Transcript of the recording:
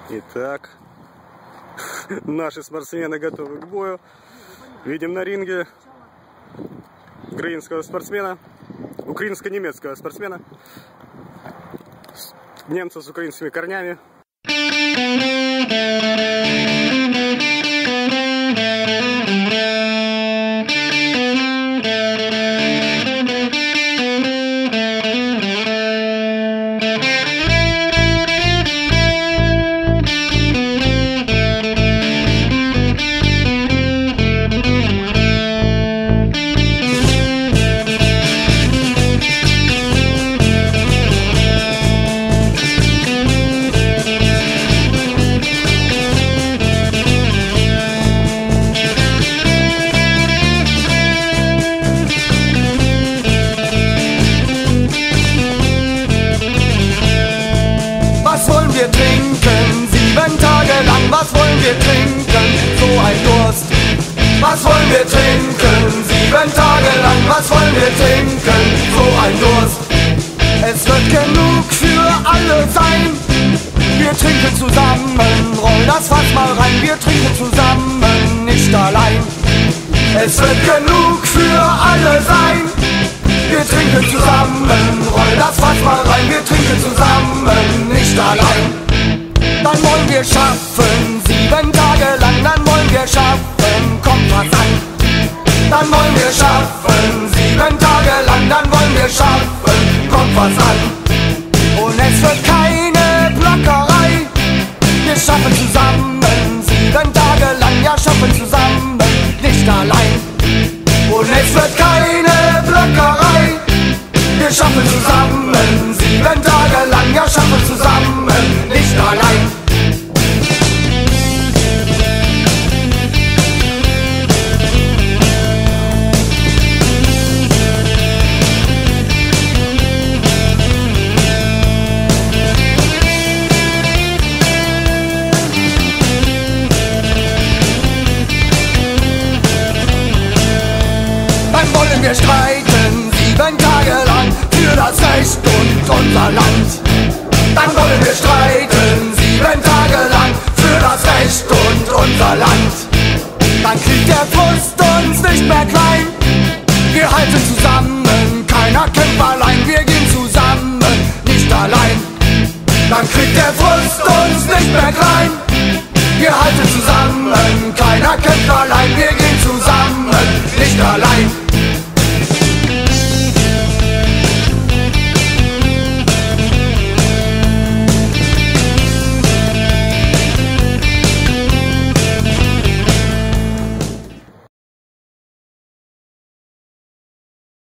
Итак, наши спортсмены готовы к бою. Видим на ринге украинского спортсмена, украинско-немецкого спортсмена, немца с украинскими корнями. Wir trinken 7 Tage lang, was wollen wir trinken? So ein Durst. Was wollen wir trinken? 7 Tage lang, was wollen wir trinken? So ein Durst. Es wird genug für alle sein. Wir trinken zusammen, roll das Fass mal rein. Wir trinken zusammen, nicht allein. Es wird genug für alle sein. Wir trinken zusammen, roll das Fass mal rein. Wir trinken zusammen, nicht allein. Dann wollen wir schaffen, 7 Tage lang, dann wollen wir schaffen, kommt was an. Dann wollen wir schaffen, 7 Tage lang, dann wollen wir schaffen, kommt was an. Und es wird keine Blockerei, wir schaffen zusammen, 7 Tage lang, ja schaffen zusammen, nicht allein. Und es wird keine Blockerei, wir schaffen zusammen, 7 Tage lang, ja schaffen zusammen, nicht allein. Dann wollen wir streiten, 7 Tage lang, für das Recht und unser Land. Dann wollen wir streiten, 7 Tage lang, für das Recht und unser Land. Dann kriegt der Frust uns nicht mehr klein. Wir halten zusammen, keiner kämpft allein. Wir gehen zusammen, nicht allein. Dann kriegt der Frust uns nicht mehr klein. Wir halten zusammen, keiner kämpft allein. Wir gehen zusammen, nicht allein.